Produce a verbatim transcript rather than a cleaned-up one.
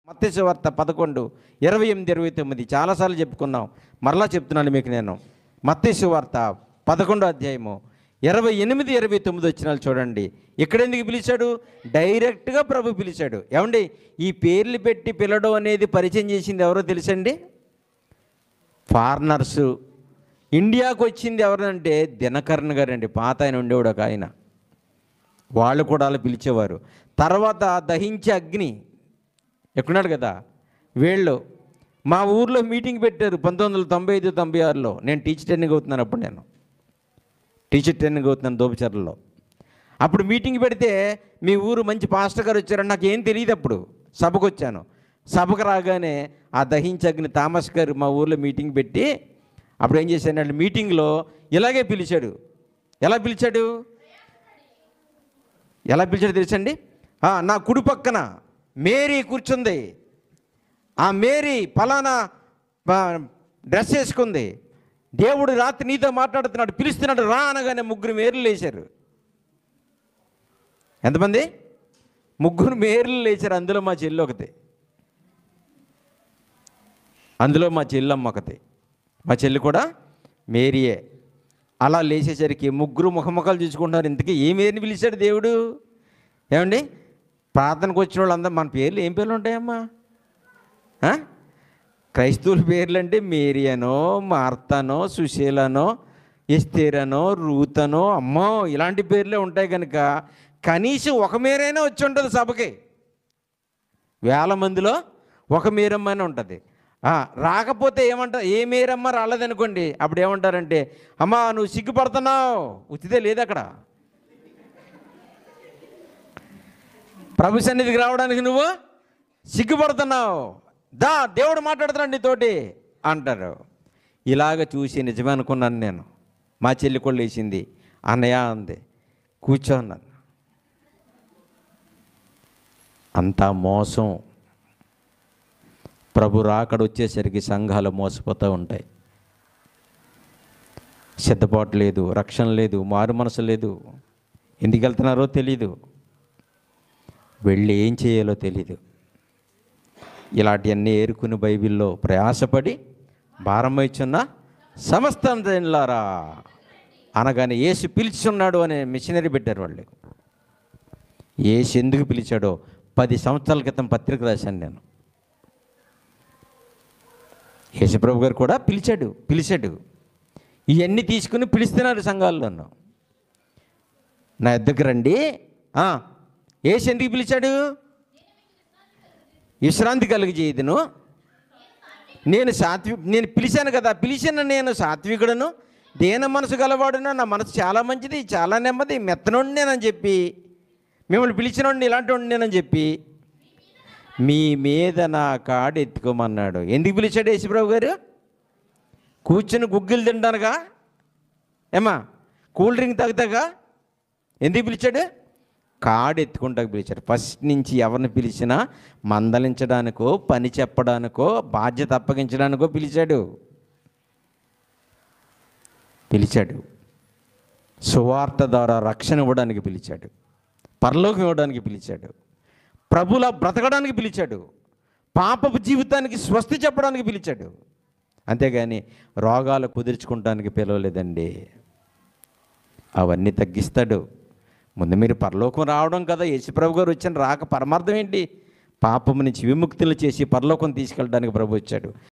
మత్తయి సువార్త పదకొండు ఇరవై ఎనిమిది ఇరవై తొమ్మిది చాలాసార్లు చెప్పుకున్నాం, మరలా చెప్తున్నాను మీకు నేను. మత్తయి సువార్త పదకొండో అధ్యాయము ఇరవై ఎనిమిది ఇరవై తొమ్మిది వచ్చినాలు చూడండి. ఇక్కడ ఎందుకు పిలిచాడు? డైరెక్ట్గా ప్రభు పిలిచాడు. ఏమండి, ఈ పేర్లు పెట్టి పిలవడం అనేది పరిచయం చేసింది ఎవరో తెలుసండి? ఫారినర్సు. ఇండియాకు వచ్చింది ఎవరంటే దినకరన్ గారు అండి, పాత ఆయన ఉండేవాడు ఒక ఆయన. వాళ్ళు కూడా అలా పిలిచేవారు. తర్వాత దహించే అగ్ని ఎక్కడున్నాడు కదా, వీళ్ళు మా ఊర్లో మీటింగ్ పెట్టారు పంతొమ్మిది వందల తొంభై ఐదు తొంభై ఆరులో. నేను టీచర్ ట్రైనింగ్ అవుతున్నాను అప్పుడు, నేను టీచర్ ట్రైనింగ్ అవుతున్నాను దోపచర్లలో. అప్పుడు మీటింగ్ పెడితే మీ ఊరు మంచి పాస్టర్ గారు వచ్చారని నాకు ఏం తెలియదు. అప్పుడు సభకు వచ్చాను. సభకు రాగానే ఆ దహించగ్ని థామస్ గారు మా ఊర్లో మీటింగ్ పెట్టి అప్పుడు ఏం చేశానంటే మీటింగ్లో ఇలాగే పిలిచాడు. ఎలా పిలిచాడు ఎలా పిలిచాడు తెలుసండి? నా కుడి పక్కన మేరీ కూర్చుంది. ఆ మేరీ ఫలానా డ్రెస్ వేసుకుంది. దేవుడు రాత్రి నీతో మాట్లాడుతున్నాడు, పిలుస్తున్నాడు రా అనగానే ముగ్గురు మేరీలు లేచారు. ఎంతమంది? ముగ్గురు మేరీలు లేచారు. అందులో మా చెల్లి ఒకటి, అందులో మా చెల్లమ్మ ఒకటి. మా చెల్లి కూడా మేరీయే. అలా లేచేసరికి ముగ్గురు ముఖముఖాలు చూసుకుంటున్నారు. ఇంతకీ ఏ మేరీని పిలిచాడు దేవుడు? ఏమండి, ప్రార్థనకు వచ్చిన వాళ్ళందరూ మన పేర్లు ఏం పేర్లు ఉంటాయమ్మా? క్రైస్తవుల పేర్లు అంటే మేరియనో, మార్తనో, సుశీలనో, ఎస్తేరనో, రూతనో, అమ్మో ఇలాంటి పేర్లే ఉంటాయి. కనుక కనీసం ఒక మేరైనా వచ్చి ఉంటుంది సభకి. వేల మందిలో ఒక మేరమ్మనే ఉంటుంది. రాకపోతే ఏమంటారు? ఏ మేరమ్మ రాలేదనుకోండి, అప్పుడు ఏమంటారంటే అమ్మా నువ్వు సిగ్గుపడుతున్నావు, ఉచితే లేదు అక్కడ. ప్రభు సన్నిధికి రావడానికి నువ్వు సిగ్గుపడుతున్నావు, దా దేవుడు మాట్లాడుతున్నాడు నీతోటి అంటారు. ఇలాగ చూసి నిజమే అనుకున్నాను నేను. మా చెల్లి కూడా లేచింది, అన్నయ్య అంది, కూర్చోన్నాను. అంతా మోసం. ప్రభు రాకడ వచ్చేసరికి సంఘాలు మోసపోతూ ఉంటాయి. సిద్ధపాటు లేదు, రక్షణ లేదు, మారు మనసు లేదు, ఎందుకు వెళ్తున్నారో తెలీదు, వెళ్ళి ఏం చేయాలో తెలీదు. ఇలాంటివన్నీ ఏరుకుని బైబిల్లో ప్రయాసపడి భారమైచున్న సమస్తం జనులారా అనగానే యేసు పిలిచున్నాడు అనే మిషనరీ పెట్టారు వాళ్ళు. యేసు ఎందుకు పిలిచాడో పది సంవత్సరాల క్రితం పత్రిక రాశాను నేను. యేసుప్రభు గారు కూడా పిలిచాడు పిలిచాడు ఇవన్నీ తీసుకుని పిలుస్తున్నారు సంఘాల్లోనూ. నా దగ్గర రండి. యేసు ఎందుకు పిలిచాడు? విశ్రాంతి కలిగజేయుదును. నేను సాత్వి నేను పిలిచాను కదా, పిలిచిన నేను సాత్వికుడను, దేన మనసు గలవాడును, నా మనసు చాలా మంచిది, చాలా నెమ్మది, మెత్తనోండి నేనని చెప్పి, మిమ్మల్ని పిలిచినోండి ఇలాంటి వాడిని నేనని చెప్పి మీ మీద నా కాడు ఎత్తుకోమన్నాడు. ఎందుకు పిలిచాడు యేసుప్రభు గారు? కూర్చుని గుగ్గిలు తింటానుగా, ఏమా కూల్ డ్రింక్ తాగుతాగా? ఎందుకు పిలిచాడు? కాడు ఎత్తుకుంటాకు పిలిచాడు. ఫస్ట్ నుంచి ఎవరిని పిలిచినా మందలించడానికో, పని చెప్పడానికో, బాధ్యత అప్పగించడానికో పిలిచాడు పిలిచాడు సువార్త ద్వారా రక్షణ ఇవ్వడానికి పిలిచాడు, పరలోకం ఇవ్వడానికి పిలిచాడు, ప్రభులా బ్రతకడానికి పిలిచాడు, పాపపు జీవితానికి స్వస్తి చెప్పడానికి పిలిచాడు. అంతేగాని రోగాలు కుదుర్చుకోవడానికి పిలవలేదండి. అవన్నీ తగ్గిస్తాడు. ముందు మీరు పరలోకం రావడం కదా. యేసుప్రభు గారు వచ్చిన రాక పరమార్థం ఏంటి? పాపము నుంచి విముక్తులు చేసి పరలోకం తీసుకెళ్ళడానికి ప్రభు వచ్చాడు.